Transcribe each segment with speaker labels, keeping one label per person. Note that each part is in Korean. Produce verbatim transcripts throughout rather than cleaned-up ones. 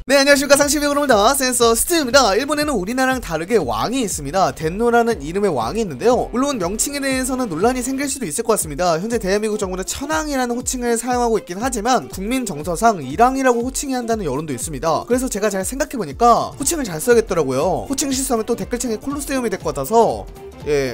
Speaker 1: 네, 안녕하십니까. 상시비그룹입니다. 센서 스트입니다. 일본에는 우리나라랑 다르게 왕이 있습니다. 덴노라는 이름의 왕이 있는데요, 물론 명칭에 대해서는 논란이 생길 수도 있을 것 같습니다. 현재 대한민국 정부는 천황이라는 호칭을 사용하고 있긴 하지만 국민 정서상 일왕이라고 호칭해야 한다는 여론도 있습니다. 그래서 제가 잘 생각해보니까 호칭을 잘 써야겠더라고요. 호칭 실수하면 또 댓글창에 콜로세움이 될 것 같아서 예...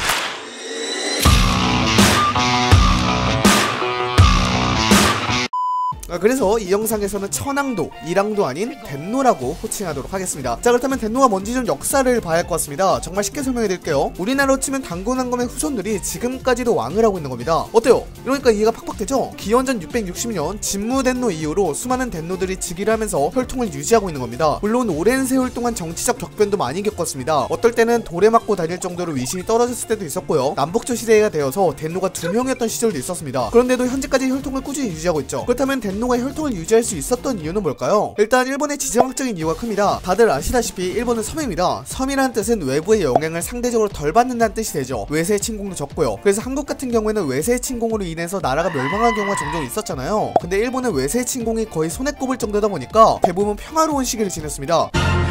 Speaker 1: 아, 그래서 이 영상에서는 천황도, 일왕도 아닌 덴노라고 호칭하도록 하겠습니다. 자, 그렇다면 덴노가 뭔지 좀 역사를 봐야 할 것 같습니다. 정말 쉽게 설명해 드릴게요. 우리나라로 치면 단군왕검의 후손들이 지금까지도 왕을 하고 있는 겁니다. 어때요? 이러니까 이해가 팍팍 되죠? 기원전 육백육십 년 진무덴노 이후로 수많은 덴노들이 즉위를 하면서 혈통을 유지하고 있는 겁니다. 물론 오랜 세월 동안 정치적 격변도 많이 겪었습니다. 어떨 때는 돌에 맞고 다닐 정도로 위신이 떨어졌을 때도 있었고요, 남북조 시대가 되어서 덴노가 두 명이었던 시절도 있었습니다. 그런데도 현재까지 혈통을 꾸준히 유지하고 있죠. 그렇다면 덴노 덴노가 혈통을 유지할 수 있었던 이유는 뭘까요? 일단 일본의 지정학적인 이유가 큽니다. 다들 아시다시피 일본은 섬입니다. 섬이라는 뜻은 외부의 영향을 상대적으로 덜 받는다는 뜻이 되죠. 외세 침공도 적고요. 그래서 한국 같은 경우에는 외세 침공으로 인해서 나라가 멸망한 경우가 종종 있었잖아요. 근데 일본은 외세 침공이 거의 손에 꼽을 정도다 보니까 대부분 평화로운 시기를 지냈습니다.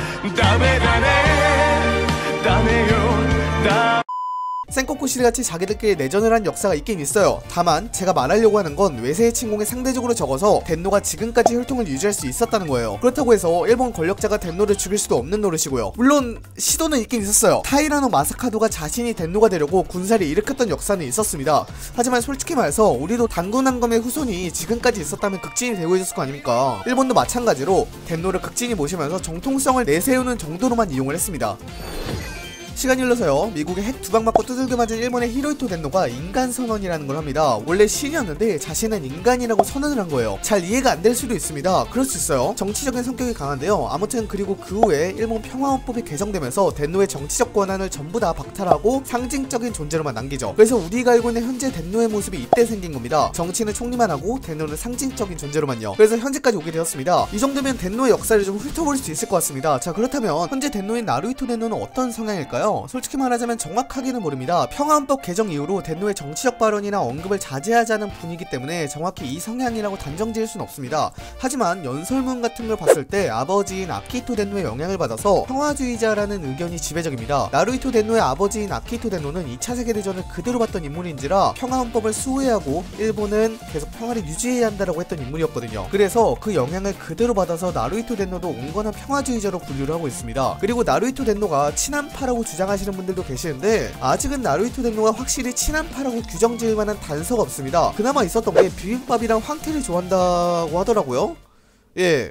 Speaker 1: 센코쿠 시대같이 자기들끼리 내전을 한 역사가 있긴 있어요. 다만 제가 말하려고 하는 건 외세의 침공이 상대적으로 적어서 덴노가 지금까지 혈통을 유지할 수 있었다는 거예요. 그렇다고 해서 일본 권력자가 덴노를 죽일 수도 없는 노릇이고요. 물론 시도는 있긴 있었어요. 타이라노 마사카도가 자신이 덴노가 되려고 군사를 일으켰던 역사는 있었습니다. 하지만 솔직히 말해서 우리도 단군왕검의 후손이 지금까지 있었다면 극진이 되고 있었을 거 아닙니까? 일본도 마찬가지로 덴노를 극진히 모시면서 정통성을 내세우는 정도로만 이용을 했습니다. 시간이 흘러서요, 미국에 핵 두 방 맞고 두들겨 맞은 일본의 히로히토 덴노가 인간 선언이라는 걸 합니다. 원래 신이었는데 자신은 인간이라고 선언을 한 거예요. 잘 이해가 안 될 수도 있습니다. 그럴 수 있어요. 정치적인 성격이 강한데요, 아무튼 그리고 그 후에 일본 평화헌법이 개정되면서 덴노의 정치적 권한을 전부 다 박탈하고 상징적인 존재로만 남기죠. 그래서 우리가 알고 있는 현재 덴노의 모습이 이때 생긴 겁니다. 정치는 총리만 하고 덴노는 상징적인 존재로만요. 그래서 현재까지 오게 되었습니다. 이 정도면 덴노의 역사를 좀 훑어볼 수 있을 것 같습니다. 자, 그렇다면 현재 덴노인 나루히토 덴노는 어떤 성향일까요? 솔직히 말하자면 정확하게는 모릅니다. 평화헌법 개정 이후로 덴노의 정치적 발언이나 언급을 자제하자는 분위기 때문에 정확히 이 성향이라고 단정 지을 수는 없습니다. 하지만 연설문 같은 걸 봤을 때 아버지인 아키히토 덴노의 영향을 받아서 평화주의자라는 의견이 지배적입니다. 나루히토 덴노의 아버지인 아키히토 덴노는 이 차 세계대전을 그대로 봤던 인물인지라 평화헌법을 수호하고 일본은 계속 평화를 유지해야 한다라고 했던 인물이었거든요. 그래서 그 영향을 그대로 받아서 나루히토 덴노도 온건한 평화주의자로 분류를 하고 있습니다. 그리고 나루히토 덴노가 친한파라고 주장하시는 분들도 계시는데 아직은 나루히토 덴노가 확실히 친한파라고 규정 지을 만한 단서가 없습니다. 그나마 있었던 게 비빔밥이랑 황태를 좋아한다고 하더라고요. 예.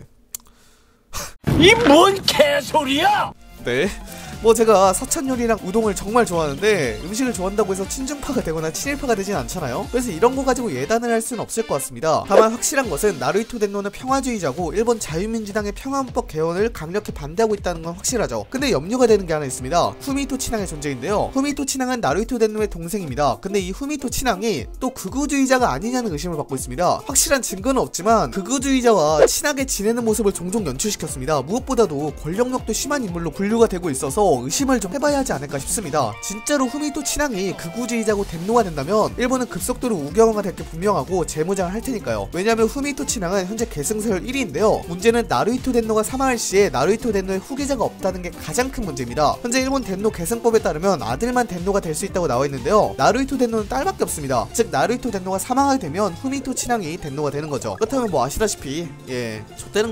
Speaker 2: 이 뭔 개소리야!
Speaker 1: 네. 뭐 제가 사천 요리랑 우동을 정말 좋아하는데 음식을 좋아한다고 해서 친중파가 되거나 친일파가 되진 않잖아요. 그래서 이런 거 가지고 예단을 할 수는 없을 것 같습니다. 다만 확실한 것은 나루히토 덴노는 평화주의자고 일본 자유민주당의 평화헌법 개헌을 강력히 반대하고 있다는 건 확실하죠. 근데 염려가 되는 게 하나 있습니다. 후미토 친왕의 존재인데요, 후미토 친왕은 나루히토 덴노의 동생입니다. 근데 이 후미토 친왕이 또 극우주의자가 아니냐는 의심을 받고 있습니다. 확실한 증거는 없지만 극우주의자와 친하게 지내는 모습을 종종 연출시켰습니다. 무엇보다도 권력력도 심한 인물로 분류가 되고 있어서 의심을 좀 해봐야 하지 않을까 싶습니다. 진짜로 후미토 친왕이 극우주의자고 덴노가 된다면 일본은 급속도로 우경화가 될 게 분명하고 재무장을 할 테니까요. 왜냐하면 후미토 친왕은 현재 계승서열 일 위인데요 문제는 나루히토 덴노가 사망할 시에 나루히토 덴노의 후계자가 없다는 게 가장 큰 문제입니다. 현재 일본 덴노 계승법에 따르면 아들만 덴노가 될 수 있다고 나와 있는데요, 나루히토 덴노는 딸밖에 없습니다. 즉 나루히토 덴노가 사망하게 되면 후미토 친왕이 덴노가 되는 거죠. 그렇다면 뭐 아시다시피 예, 좆되는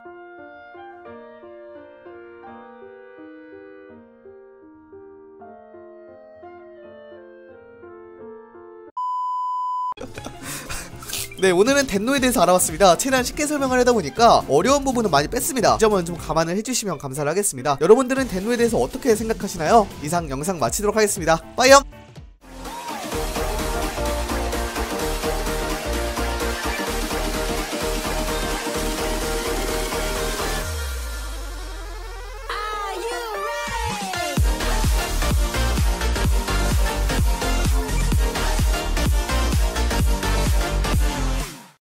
Speaker 1: 네, 오늘은 덴노에 대해서 알아봤습니다. 최대한 쉽게 설명을 하다 보니까 어려운 부분은 많이 뺐습니다. 이 점은 좀 감안을 해주시면 감사를 하겠습니다. 여러분들은 덴노에 대해서 어떻게 생각하시나요? 이상 영상 마치도록 하겠습니다. 빠이염!